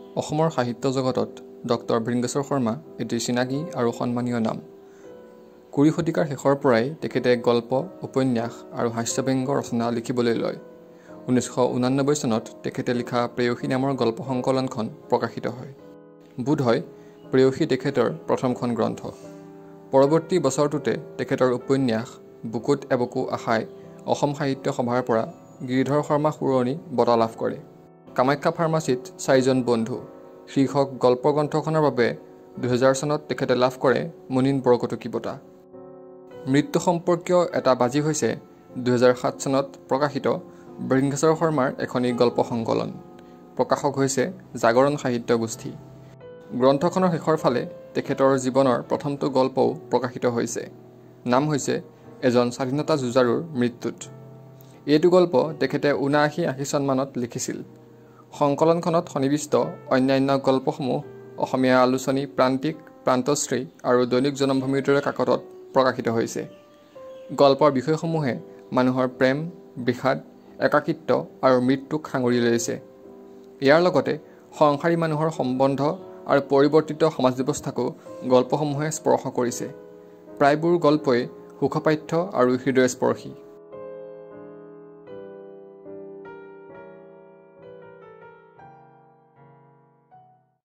অসমৰ সাহিত্য জগতত ডক্টৰ বৃংগেশ্বৰ শৰ্মা এটি চিনাকি আৰু সন্মানীয় নাম। ২০ শতিকাৰ শেষৰ পৰাই তেখেতে গল্প, উপন্যাস আৰু হাস্যব্যংগ ৰচনা লিখিবলৈ লয়। ১৯৮৯ চনত তেখেতে লিখা প্ৰেয়সী নামৰ গল্প সংকলনখন প্ৰকাশিত হয়। বোধহয় প্ৰেয়সী তেখেতৰ প্ৰথমখন গ্ৰন্থ। পৰৱৰ্তী বছৰটোতে তেখেতৰ উপন্যাস বুকুত এবুকু আশাই অসম সাহিত্য সভাৰ পৰা গিৰিধৰ শৰ্মা সুৰনি বঁটা লাভ কৰে। কামাখ্যা ফাৰ্মাচীত ৪জন বন্ধু শীৰ্ষক গল্প গ্ৰন্থখনৰ বাবে ২০০০ চনত তেখেতে লাভ কৰে মুনীন বৰকটকী বঁটা। মৃত্যু সম্পৰ্কীয় এটা বাজি হৈছে ২০০৭ চনত প্ৰকাশিত বৃংগেশ্বৰ শৰ্মাৰ এখনি গল্প সংকলন। প্ৰকাশক হৈছে জাগৰণ সাহিত্য গোষ্ঠী। গ্ৰন্থখনৰ শেষৰ ফালে তেখেতৰ জীৱনৰ প্ৰথমটো গল্পও প্ৰকাশিত হৈছে। নাম হৈছে এজন স্বাধীনতা যুঁজাৰুৰ মৃত্যুত। এইটো গল্প তেখেতে ৭৯-৮০ চনমানত লিখিছিল। সংকলনখনত সন্নিৱিষ্ট অন্যান্য গল্পসমূহ অসমীয়া আলোচনী প্ৰান্তিক, প্ৰান্তশ্ৰী আৰু দৈনিক জনমভূমিৰ দৰে কাকতত প্ৰকাশিত হৈছে। গল্পৰ বিষয়সমূহে মানুহৰ প্ৰেম, বিষাদ, একাকিত্ব আৰু মৃত্যুক সাঙুৰি লৈছে। ইয়াৰ লগতে সংসাৰী মানুহৰ সম্বন্ধ আৰু পৰিৱৰ্তিত সমাজ ব্যৱস্থাকো গল্পসমূহে স্পৰ্শ কৰিছে। প্ৰায়বোৰ গল্পই সুখপাঠ্য আৰু হৃদয়স্পৰ্শী।